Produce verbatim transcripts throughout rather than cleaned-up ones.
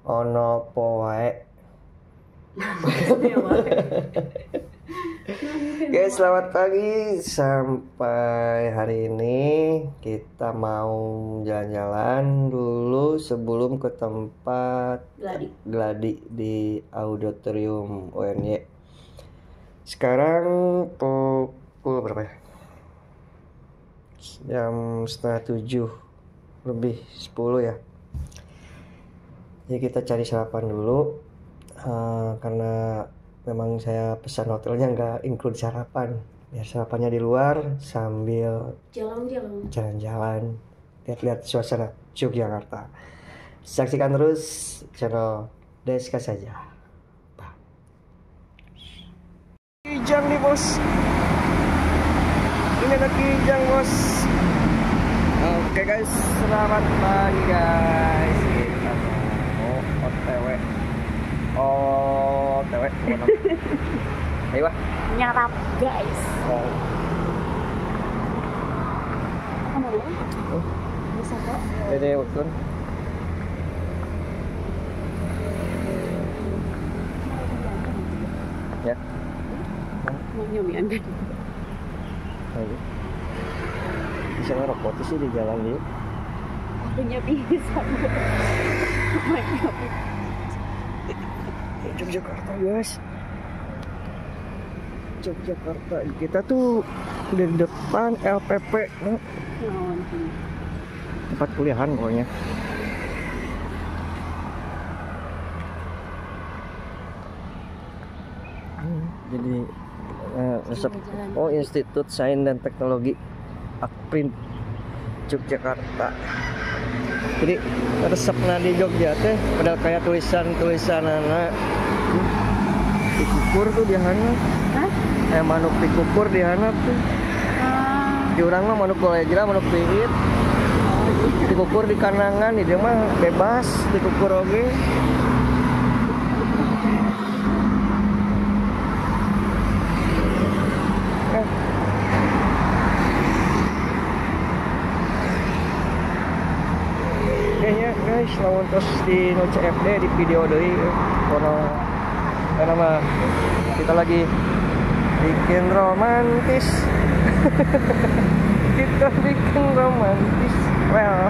ono poe. Oke, selamat pagi. Sampai hari ini kita mau jalan-jalan dulu sebelum ke tempat Gladi, Gladi di Auditorium U N Y. Sekarang pukul berapa ya? Jam setengah tujuh lebih sepuluh ya. Jadi kita cari sarapan dulu uh, karena memang saya pesan hotelnya nggak include sarapan. Ya sarapannya di luar sambil jalan-jalan. Jalan-jalan, lihat-lihat suasana Yogyakarta. Saksikan terus channel Deska saja. Bye. Kijang nih bos. Ini ada kijang bos. Oke guys, selamat pagi guys. Kita mau O T W. O T W. Ayo wah. Nyarap guys. Oh. Kamu dulu? Oh. Bisa kok. Dede Utun. Ya. Mau nyobian kan? Ayo. Bisa ngerokok sih di jalan dia. Punya bisa. Yogyakarta guys. Yogyakarta. Kita tuh di depan L P P. Nah. Tempat kuliahan pokoknya. Hmm, jadi uh, resep. Oh, Institut Sains dan Teknologi Akprin Yogyakarta. Jadi resepnya di Jogja teh padahal kayak tulisan-tulisan anak dikukur tuh di hana. Hah? Kayak manuk dikukur di hana tuh. Ah. Di urang mah manuk golejra, manuk piit. Dikukur di kanangan, di dia mah bebas dikukur oge. Eh. Kayaknya guys, lawan terus di no C F D di video deui kono karena mah kita lagi bikin romantis. Kita bikin romantis. Well.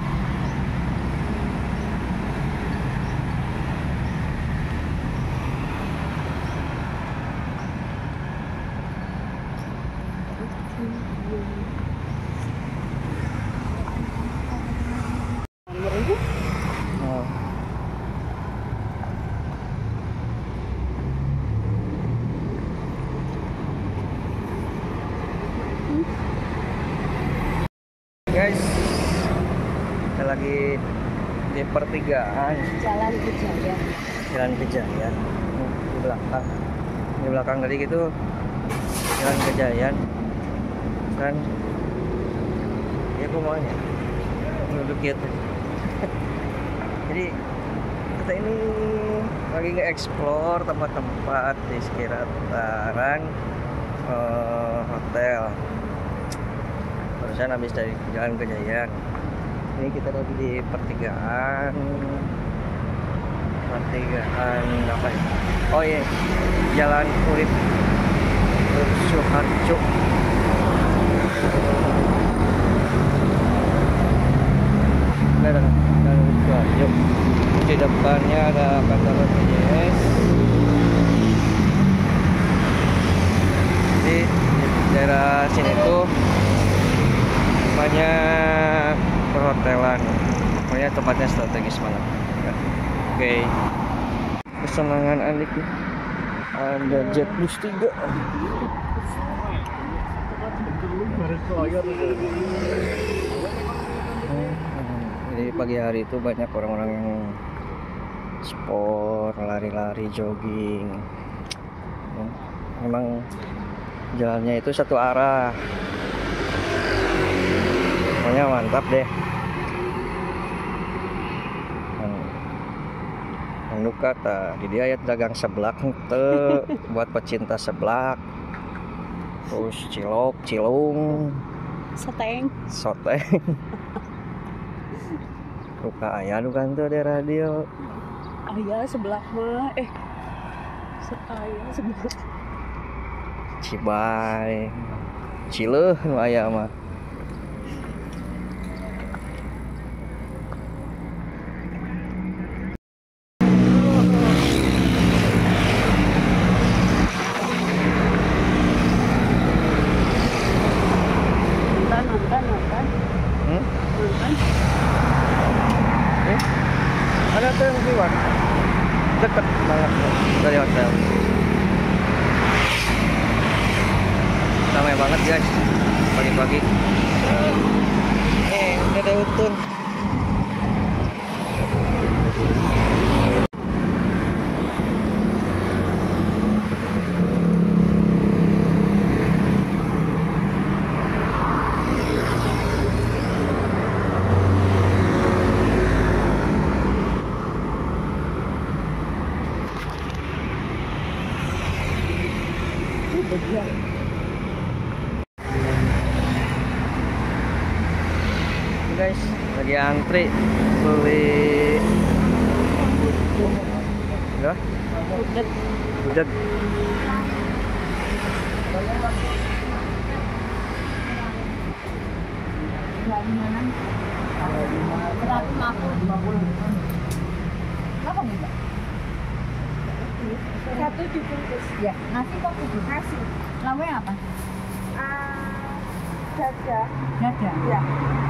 Oh. Guys, kita lagi di pertigaan Jalan ke Jaya. Jalan Kejayaan di belakang. Di belakang tadi gitu Jalan Kejayaan kan. Ya aku maunya duduk gitu. Jadi kita ini lagi nge-explore tempat-tempat di sekitaran uh, hotel. Barusan habis dari Jalan Kejayaan. Ini kita lagi di pertigaan. Pertigaan apa ya? Oh iya, Jalan Urip Suharjo. Nah, dan Urip Suharjo. Di depannya ada kantor B P J S. Di daerah sini tuh banyak perhotelan, pokoknya tempatnya strategis banget. Oke, okay. Kesenangan Andik nih. Ada Jet Plus tiga. Jadi pagi hari itu banyak orang-orang yang sport, lari-lari, jogging. Memang jalannya itu satu arah. Pokoknya mantap deh. Anu kata di dia ayat dagang seblak teu buat pecinta seblak. Terus cilok, cilung, Soteng. Soteng. Ruka aya nu kan teu di radio. ayah sebelah mah eh ayah sebelah Cibai Cileuh nu aya mah. nonton nonton nonton Hmm? nonton Eh? Ada tuh yang keluar. Deket banget dari hotel. Ramai banget guys pagi-pagi. Eh, ini ada utun. bagian Ini guys, lagi antri beli ya, udah gudeg. satu dibungkus Ya, nasi kok kudu nasi. Namanya apa? ah dada Dada. ya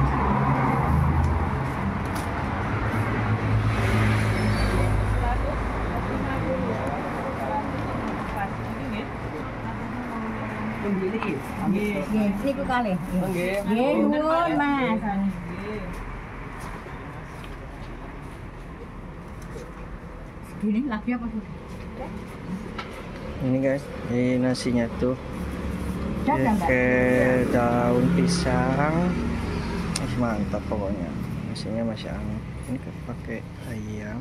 Nggih, niku kalih. Nggih. Nggih, nuwun, Mas. Segini lagi apa tuh? Ini guys, ini nasinya tuh Dada, Mbak. pakai daun pisang. Masih mantap pokoknya. Nasinya masih hangat. Ini kan pakai ayam.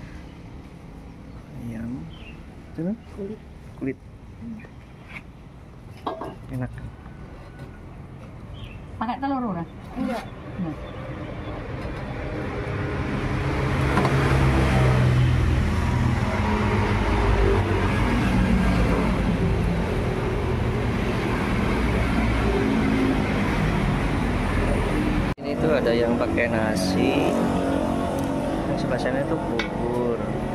Ayam. Itu kan? kulit Kulit. Enak. Pakai telur ora? enggak Nah. Ini tuh ada yang pakai nasi. Yang sebelah sana tuh bubur.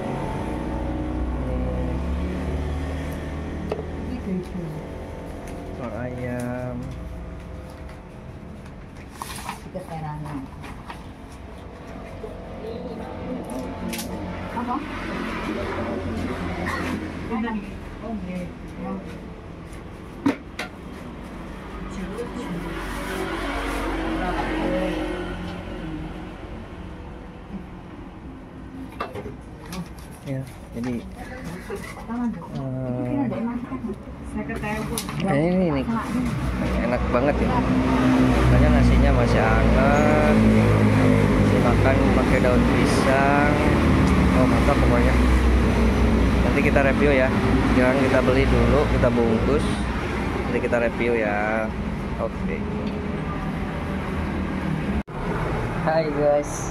Ini Itu itu. telur ayam. Keterana. Apa? Oh, nggih. Ya. Ya, jadi Tangan dong. eh, Ini ada masakan. eh, ini nih enak banget ya. Makanya nasinya masih hangat. Dimakan pakai daun pisang. Oh mantap pokoknya. Nanti kita review ya. Jangan kita beli dulu, kita bungkus. Nanti kita review ya. Oke. Hai guys.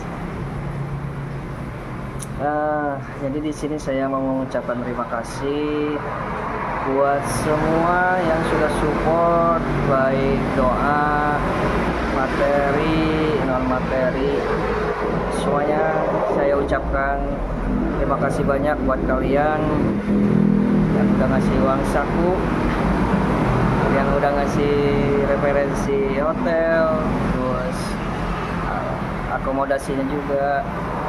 Nah, jadi di sini saya mau mengucapkan terima kasih buat semua yang sudah support, baik doa, materi, non materi, semuanya saya ucapkan terima kasih banyak buat kalian yang udah ngasih uang saku, yang udah ngasih referensi hotel, terus uh, akomodasinya juga.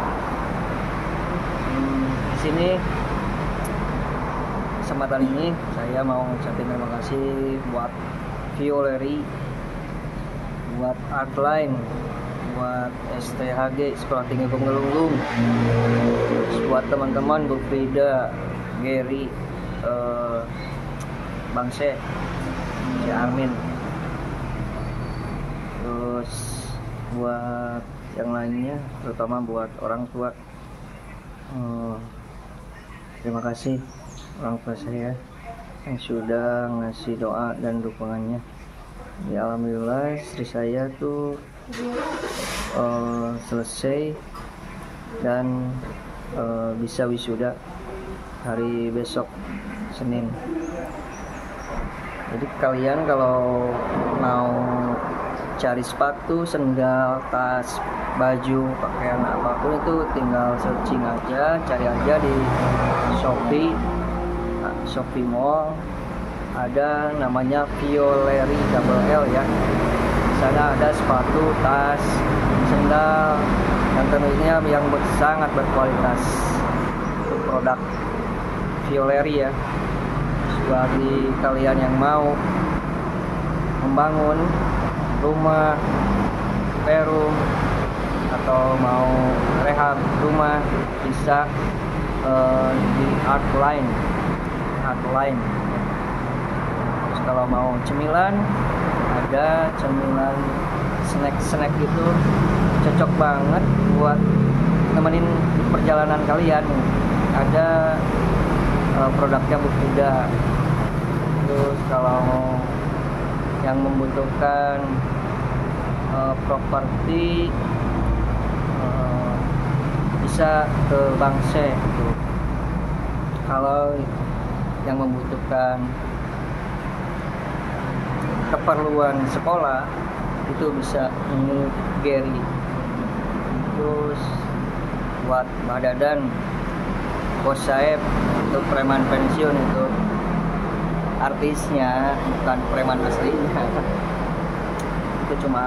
Hmm, di sini kesempatan ini saya mau ngucapin terima kasih buat Violeri, buat Artline, buat S T H G Sekolah Tinggi Pengelunggung, terus buat teman-teman Bu Frida, Gary, eh, Bang Se, si Armin, terus buat yang lainnya, terutama buat orang tua. Eh, terima kasih orang tua saya yang sudah ngasih doa dan dukungannya. Ya alhamdulillah istri saya tuh uh, selesai dan uh, bisa wisuda hari besok Senin. Jadi kalian kalau mau cari sepatu, sendal, tas, baju, pakaian apapun itu tinggal searching aja, cari aja di Shopee, nah, Shopee Mall. Ada namanya Violeri double L ya. Di sana ada sepatu, tas, sendal, dan tentunya yang sangat berkualitas. Itu produk Violeri ya. Bagi kalian yang mau membangun rumah, perum, atau mau rehab rumah, bisa uh, di Artline. Artline. Terus kalau mau cemilan, ada cemilan snack-snack itu cocok banget buat nemenin perjalanan kalian. Ada uh, produknya Bukuda. Terus kalau yang membutuhkan uh, properti uh, bisa ke Bangse gitu. Kalau yang membutuhkan keperluan sekolah itu bisa New Gary. Terus buat Mbak Dadan, Bos Saeb, itu preman pensiun, itu artisnya, bukan preman aslinya. Itu cuma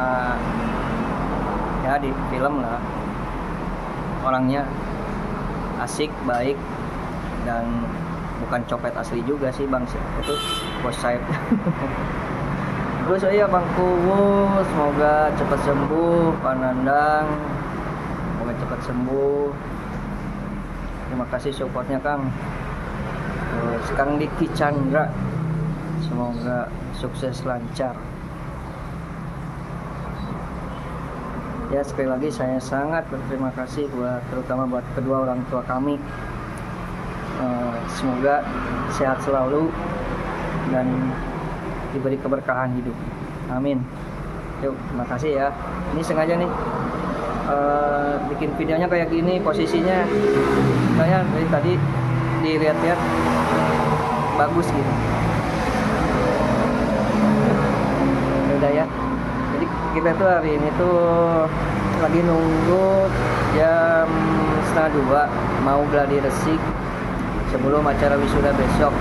ya di film lah, orangnya asik, baik, dan bukan copet asli juga sih Bang, itu Bos Saeb. Terus oh iya Bang Kuwu, semoga cepat sembuh. Pak Nandang, semoga cepat sembuh. Terima kasih supportnya Kang. Terus Kang Diki Chandra, semoga sukses lancar. Ya sekali lagi saya sangat berterima kasih buat terutama buat kedua orang tua kami. Uh, semoga sehat selalu dan diberi keberkahan hidup. Amin. Yuk, terima kasih ya. Ini sengaja nih uh, bikin videonya kayak gini posisinya. Saya dari tadi dilihat-lihat bagus gitu. Udah ya. Jadi kita tuh hari ini tuh lagi nunggu jam setengah dua mau gladi resik sebelum acara wisuda besok.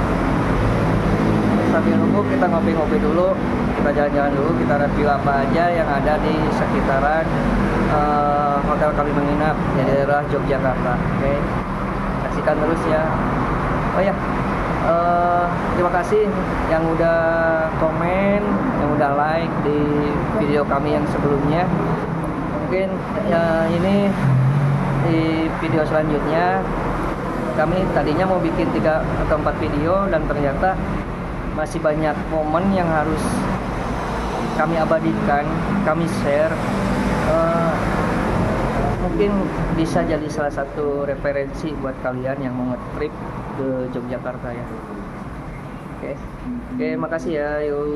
Sambil nunggu kita ngopi-ngopi dulu, kita jalan-jalan dulu, kita review apa aja yang ada di sekitaran uh, hotel kami menginap di daerah Yogyakarta. Oke, saksikan terus ya. Oh ya, uh, terima kasih yang udah komen, yang udah like di video kami yang sebelumnya. Mungkin ya, ini di video selanjutnya kami tadinya mau bikin tiga atau empat video dan ternyata masih banyak momen yang harus kami abadikan, kami share. Uh, mungkin bisa jadi salah satu referensi buat kalian yang mau nge-trip ke Yogyakarta ya. Oke, oke, makasih ya. Yuk.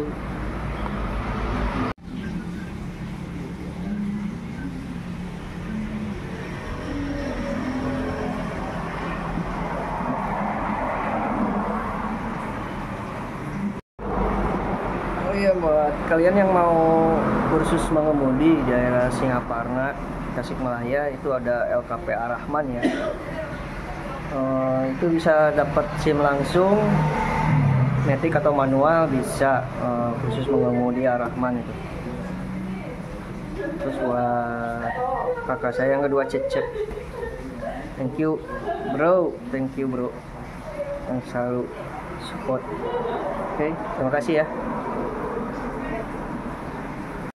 Iya, buat kalian yang mau kursus mengemudi di daerah Singaparna, Tasikmalaya, itu ada L K P Ar-Rahman ya. Uh, itu bisa dapat SIM langsung, matic atau manual bisa, uh, khusus mengemudi Ar-Rahman itu. Terus buat kakak saya yang kedua Cecep, thank you bro, thank you bro yang selalu support. Oke, okay, terima kasih ya.